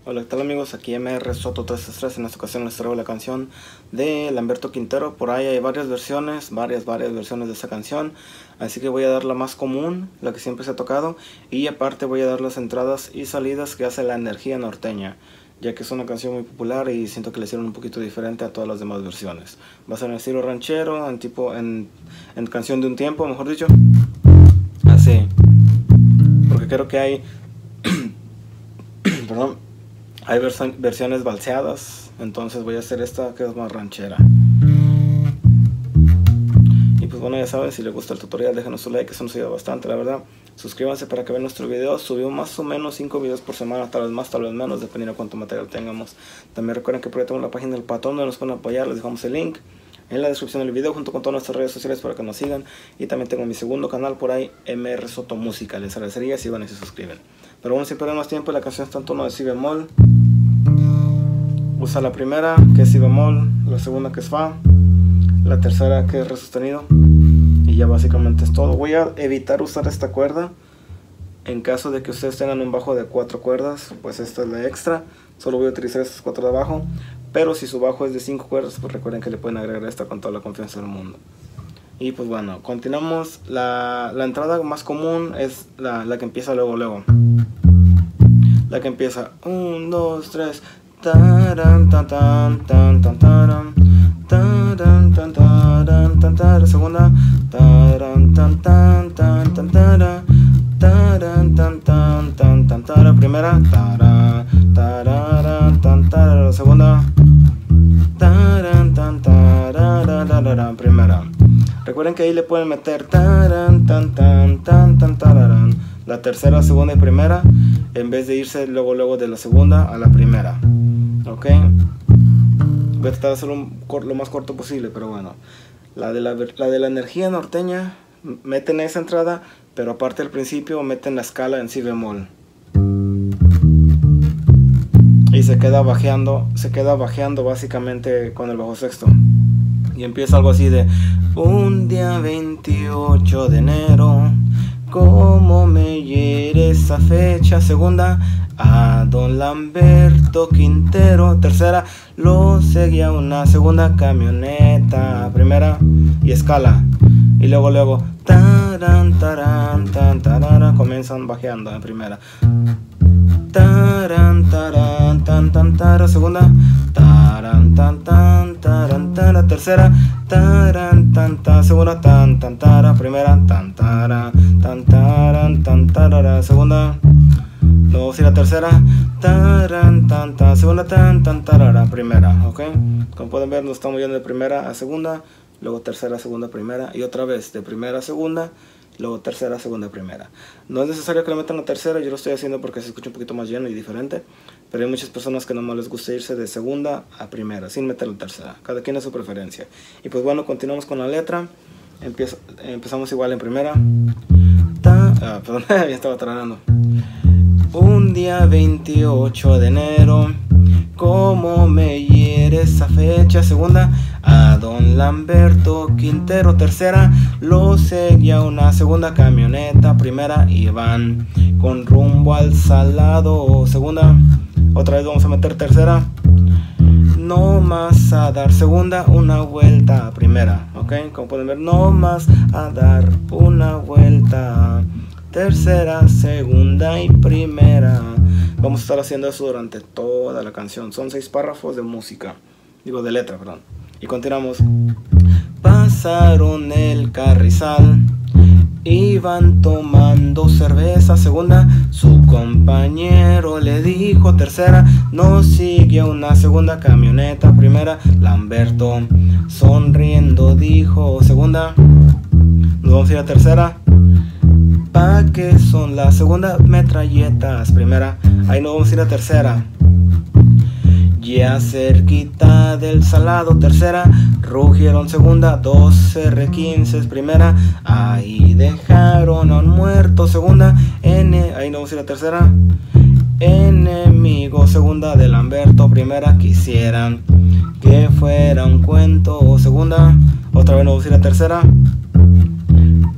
Hola, ¿qué tal amigos? Aquí MR Soto 333. En esta ocasión les traigo la canción de Lamberto Quintero. Por ahí hay varias versiones, varias versiones de esta canción. Así que voy a dar la más común, la que siempre se ha tocado. Y aparte voy a dar las entradas y salidas que hace La Energía Norteña, ya que es una canción muy popular y siento que le hicieron un poquito diferente a todas las demás versiones. Va a ser en estilo ranchero, en canción de un tiempo, mejor dicho. Así, porque creo que hay perdón, hay versiones balseadas, entonces voy a hacer esta que es más ranchera. Y pues bueno, ya saben, si les gusta el tutorial déjenos su like, eso nos ayuda bastante, la verdad. Suscríbanse para que vean nuestros videos. Subimos más o menos 5 videos por semana, tal vez más, tal vez menos, dependiendo de cuánto material tengamos. También recuerden que por ahí tenemos la página del Patrón donde nos pueden apoyar, les dejamos el link en la descripción del video junto con todas nuestras redes sociales para que nos sigan. Y también tengo mi segundo canal por ahí, MR Soto Música. Les agradecería si van y se suscriben. Pero bueno, sin perder más tiempo, la canción está en tono de si bemol. Usa la primera, que es si bemol, la segunda que es fa, la tercera que es re sostenido, y ya básicamente es todo. Voy a evitar usar esta cuerda en caso de que ustedes tengan un bajo de 4 cuerdas, pues esta es la extra. Solo voy a utilizar estas 4 de abajo, pero si su bajo es de 5 cuerdas, pues recuerden que le pueden agregar esta con toda la confianza del mundo. Y pues bueno, continuamos. La entrada más común es la que empieza luego. La que empieza 1, 2, 3. Taran, tan, tan, tan, tan, taran, taran, tan, taran, tan, taran. Segunda. Taran, tan, tan, tan, tan, taran, taran, tan, tan, tan, tan, taran. Primera. Taran, tararan, tan, taran. Segunda. Taran, tan, taran, primera. Recuerden que ahí le pueden meter taran, tan, tan, tan, tan, tararán. La tercera, segunda y primera, en vez de irse luego de la segunda a la primera. Ok, voy a tratar de hacerlo lo más corto posible, pero bueno. La de la energía norteña, meten esa entrada, pero aparte al principio meten la escala en si bemol. Y se queda bajeando básicamente con el bajo sexto. Y empieza algo así de: un día 28 de enero, cómo me hiere esa fecha. Segunda, a don Lamberto Quintero. Tercera, lo seguía una segunda camioneta. Primera y escala. Y luego taran, taran, tan, tarara, comienzan bajeando en primera. Taran, taran, tan, tan, tara. Segunda, taran, tan, tan, taran, tara. Tercera, taran, tan, tan. Segunda, tan, tan, tara. Primera, tan, tara, tan, taran, tan, tarara. Segunda. Luego si la tercera, taran, tan, tan. Segunda, tan, tan, tarara. Primera, ok. Como pueden ver, nos estamos yendo de primera a segunda, luego tercera, segunda, primera, y otra vez de primera a segunda, luego tercera, segunda, primera. No es necesario que le metan la tercera, yo lo estoy haciendo porque se escucha un poquito más lleno y diferente. Pero hay muchas personas que nomás les gusta irse de segunda a primera, sin meter la tercera. Cada quien a su preferencia. Y pues bueno, continuamos con la letra. Empezamos igual en primera. Perdón, ya estaba trabajando. Un día 28 de enero, cómo me hiere esa fecha. Segunda, a don Lamberto Quintero. Tercera, lo seguía una segunda camioneta. Primera, iban con rumbo al Salado. Segunda, otra vez vamos a meter tercera. No más a dar segunda, una vuelta. Primera, ok, como pueden ver, no más a dar una vuelta. Tercera, segunda y primera. Vamos a estar haciendo eso durante toda la canción. Son 6 párrafos de música, digo de letra, perdón. Y continuamos. Pasaron el carrizal, iban tomando cerveza. Segunda, su compañero le dijo. Tercera, no sigue una segunda camioneta. Primera, Lamberto sonriendo dijo. Segunda, nos vamos a ir a tercera. ¿Pa' qué son las segundas metralletas? Primera, ahí nos vamos a ir a tercera. Ya cerquita del Salado. Tercera, rugieron. Segunda, 2 R15. Primera, ahí dejaron a un muerto. Segunda, ahí nos vamos a ir a tercera. Enemigo. Segunda, de Lamberto. Primera, quisieran que fuera un cuento. Segunda, otra vez nos vamos a ir a tercera.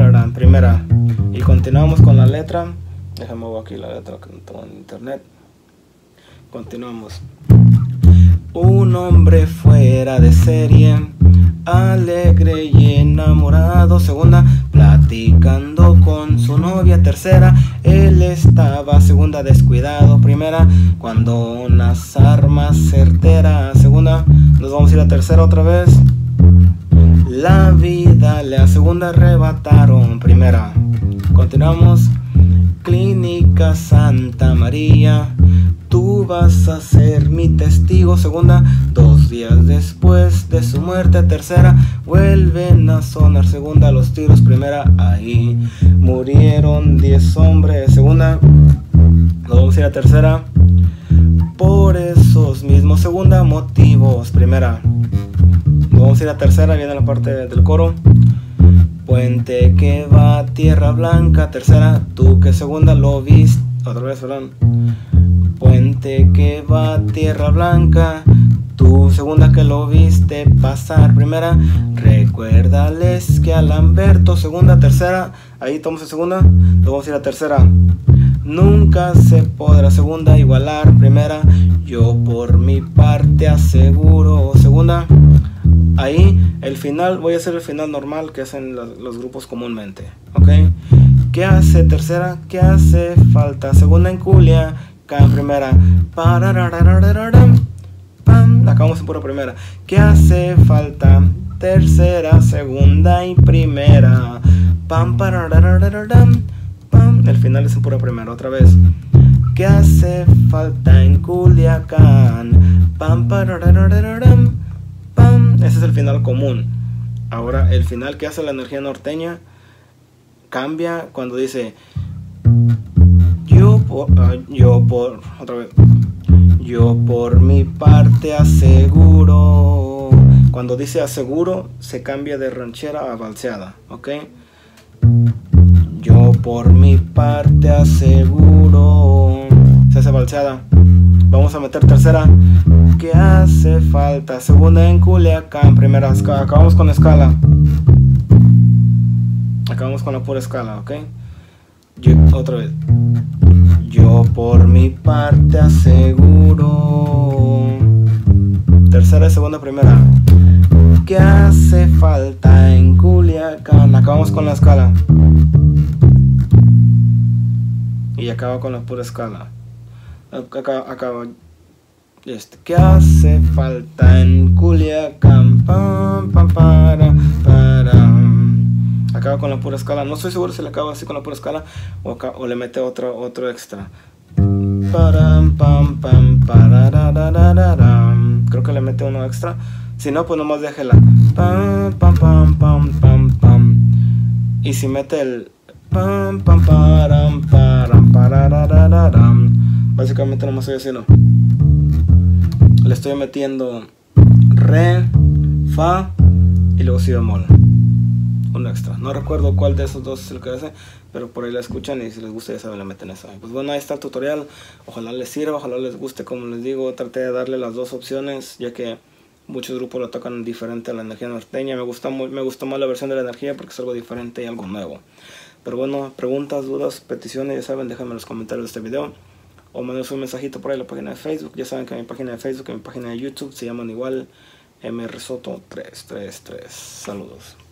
pararán, primera. Y continuamos con la letra. Déjame ver aquí la letra que no tengo en internet. Continuamos. Un hombre fuera de serie, alegre y enamorado. Segunda, platicando con su novia. Tercera, él estaba. Segunda, descuidado. Primera, cuando unas armas certeras. Segunda, nos vamos a ir a tercera otra vez. La vida le a segunda arrebataron. Primera, continuamos. Clínica Santa María, tú vas a ser mi testigo. Segunda, 2 días después de su muerte. Tercera, vuelven a sonar. Segunda, los tiros. Primera, ahí murieron 10 hombres. Segunda, nos vamos a ir a tercera. Por esos mismos. Segunda, motivos. Primera, nos vamos a ir a tercera. Viene la parte del coro. Puente que va a Tierra Blanca. Tercera, tú que segunda lo viste. Otra vez, perdón. Puente que va a Tierra Blanca, tú segunda que lo viste pasar. Primera, recuérdales que a Lamberto. Segunda, tercera, ahí tomamos en segunda. Luego vamos a ir a tercera. Nunca se podrá segunda igualar. Primera, yo por mi parte aseguro. Segunda, ahí el final, voy a hacer el final normal que hacen los grupos comúnmente, ¿ok? ¿Qué hace tercera? ¿Qué hace falta? Segunda en Culiacán. Primera, acabamos en pura primera. ¿Qué hace falta? Tercera, segunda y primera. El final es en pura primera. Otra vez. ¿Qué hace falta en Culiacán? Ese es el final común. Ahora el final que hace la energía norteña cambia cuando dice yo por mi parte aseguro. Cuando dice aseguro se cambia de ranchera a balseada, ¿ok? Yo por mi parte aseguro. Se hace balseada. Vamos a meter tercera. ¿Qué hace falta? Segunda en Culiacán. Primera, acabamos con escala. Acabamos con la pura escala, ¿ok? Otra vez. Yo por mi parte aseguro. Tercera, segunda, primera. ¿Qué hace falta en Culiacán? Acabamos con la escala. Y acaba con la pura escala. Acaba. ¿Qué hace falta en Culiacán? Acaba con la pura escala. No estoy seguro si le acaba así con la pura escala o le mete otro extra. Creo que le mete uno extra. Si no, pues nomás déjela. Y si mete el básicamente nomás estoy haciendo. Le estoy metiendo re, fa y luego si bemol. Un extra. No recuerdo cuál de esos dos es el que hace, pero por ahí la escuchan y si les gusta ya saben, le meten eso. Pues bueno, ahí está el tutorial. Ojalá les sirva, ojalá les guste. Como les digo, traté de darle las dos opciones, ya que muchos grupos lo tocan diferente a la energía norteña. Me gustó más la versión de la energía porque es algo diferente y algo nuevo. Pero bueno, preguntas, dudas, peticiones, ya saben, déjenme en los comentarios de este video. O manden un mensajito por ahí a la página de Facebook. Ya saben que mi página de Facebook y mi página de YouTube se llaman igual, MRSoto333. Saludos.